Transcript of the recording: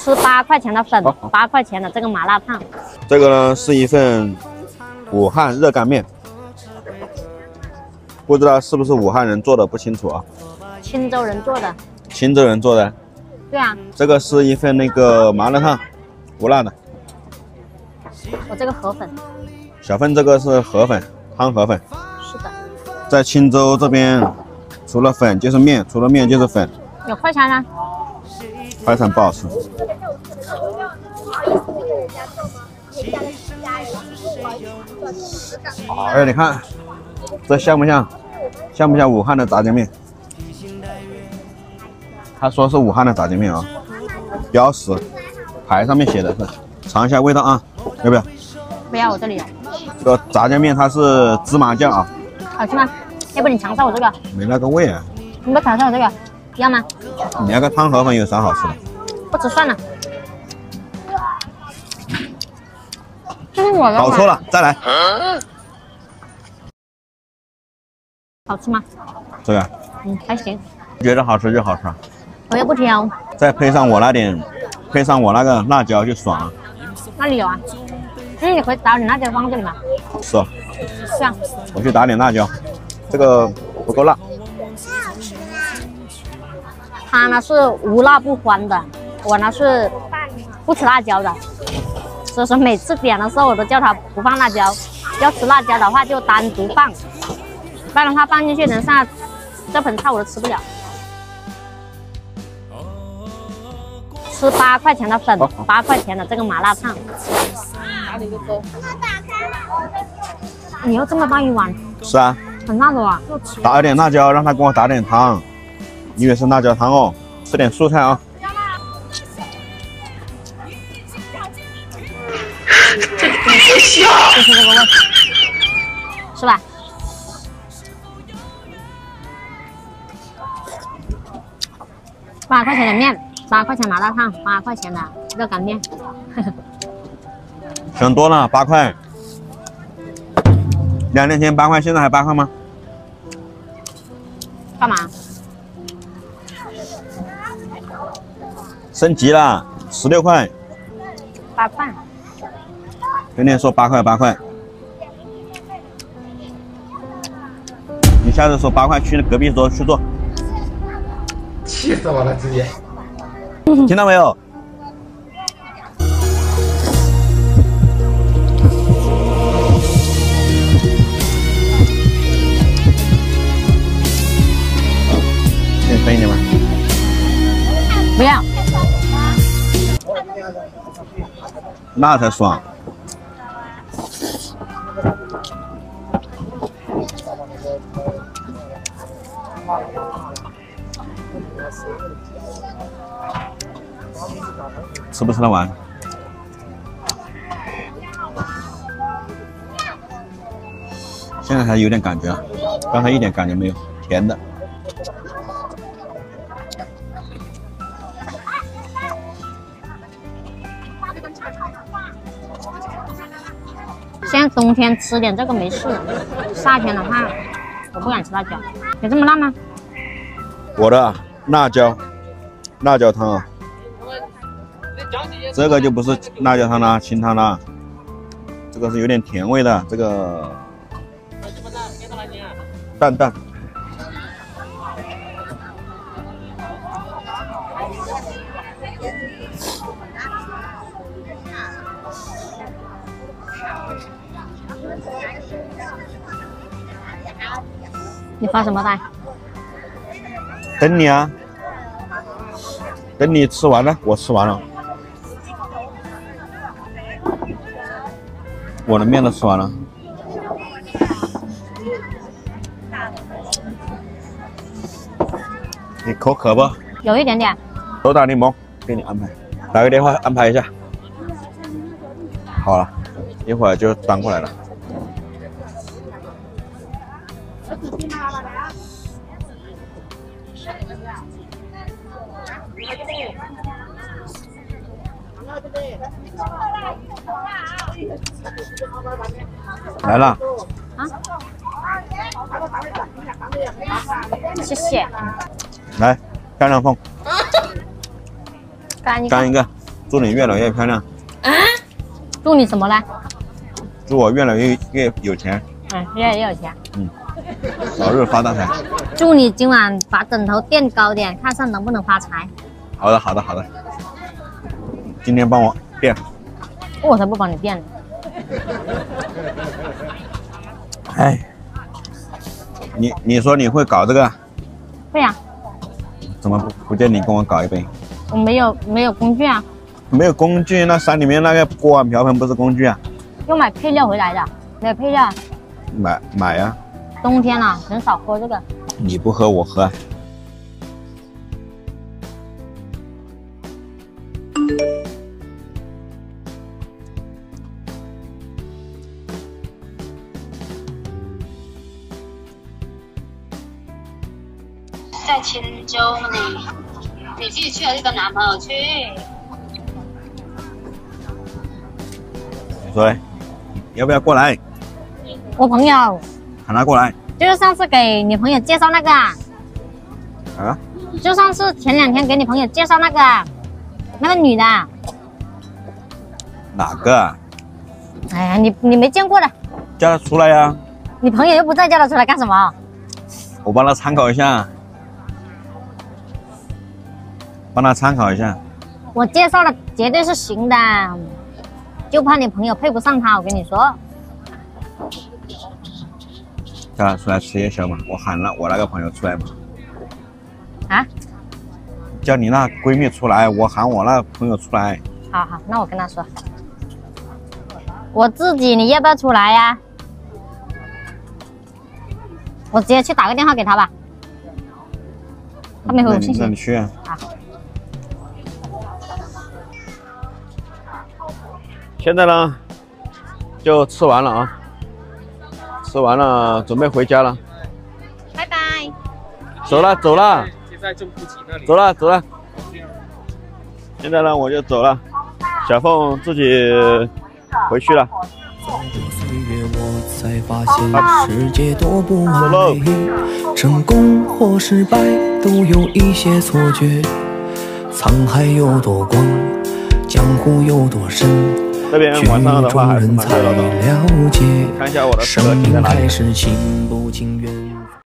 吃8块钱的粉，8块钱的这个麻辣烫。 这个呢是一份武汉热干面，不知道是不是武汉人做的，不清楚啊。 青州人做的。 青州人做的。 对啊。 这个是一份那个麻辣烫，不辣的。 我这个河粉。 小份这个是河粉，汤河粉。 是的。 在青州这边，除了粉就是面，除了面就是粉。 有快餐啊？ 快餐不好吃。哎，你看，这像不像？像不像武汉的炸酱面？他说是武汉的炸酱面啊，标识牌上面写的是，尝一下味道啊，要不要？ 不要，我这里有。 这个炸酱面它是芝麻酱啊。 好吃吗？要不你尝尝我这个？ 没那个味啊。 你不尝尝我这个？要吗？ 你那个汤河粉有啥好吃的？ 不吃算了。这是我的。 搞错了，再来。 好吃吗？ 这个。 还行。 觉得好吃就好吃。 我又不挑。 再配上我那个辣椒就爽了。 那里有啊？你可以打点辣椒放这里吗？ 是。 是啊。 我去打点辣椒，这个不够辣。 他呢是无辣不欢的，我呢是不吃辣椒的，所以说每次点的时候我都叫他不放辣椒，要吃辣椒的话就单独放，不然的话放进去，等下这盆菜我都吃不了。吃8块钱的粉，8块钱的这个麻辣烫。你要这么大一碗？ 是啊。 很辣的啊。 打一点辣椒，让他给我打点汤。你以为是辣椒汤哦？吃点蔬菜啊。 就是这个味，是吧？8块钱的面，8块钱麻辣烫，8块钱的热干面。 省多了，8块。2年前8块，现在还8块吗？ 干嘛？ 升级了，16块。 8块。 天天说8块8块，你下次说8块去隔壁桌去坐。 气死我了，直接。 听到没有？再分一点吧。 不要。 那才爽。吃不吃得完？现在还有点感觉，刚才一点感觉没有，甜的。 现在冬天吃点这个没事，夏天的话我不敢吃辣椒。有这么辣吗？ 我的辣椒汤啊，这个就不是辣椒汤啦，清汤啦，这个是有点甜味的，这个淡。 你发什么呆？ 等你啊，等你吃完了，我吃完了，我的面都吃完了。你口渴不？ 有一点点。 手打柠檬，给你安排，打个电话安排一下。好了，一会儿就端过来了。来了。 啊？谢谢。 来，干两份。 干一个。 干一个。 祝你越来越漂亮。 祝你什么呢？ 祝我越来越有钱。 越来越有钱。 早日发大财。 祝你今晚把枕头垫高点，看上能不能发财。 好的，好的，好的。今天帮我垫。 我才不帮你垫呢。 哎，你说你会搞这个？ 会呀。 怎么不见你跟我搞一杯？ 我没有工具啊。 没有工具，那山里面那个锅碗瓢盆不是工具啊？ 要买配料回来的，没有配料。 买呀。 冬天了，很少喝这个。 你不喝我喝。 在青州呢，你自己去还是跟男朋友去？ 说，要不要过来？ 我朋友。 喊他过来。 就是上次给你朋友介绍那个。 啊？ 就上次前2天给你朋友介绍那个女的。 哪个？ 哎呀，你没见过的。 叫他出来呀。 你朋友又不在，叫他出来干什么？ 我帮他参考一下。 我介绍的绝对是行的，就怕你朋友配不上他。我跟你说。 叫他出来吃夜宵嘛，我喊了我那个朋友出来嘛。 啊？ 叫你那闺蜜出来，我喊我那朋友出来。 好，那我跟他说。我自己，你要不要出来呀？我直接去打个电话给他吧。他没回我信息。 那你去啊。 好。 现在呢，就吃完了啊。吃完了，准备回家了。 拜拜。 走了。 就在正负极那里。 走了。现在呢，我就走了。小凤自己回去了。 岁月，我才发现世界多不完美，成功或失败都有一些错觉。沧海有多广，江湖有多深。 这边晚上的话还是蛮热闹的。 了解， 看一下我的车生命停在哪里。 开始情不情愿。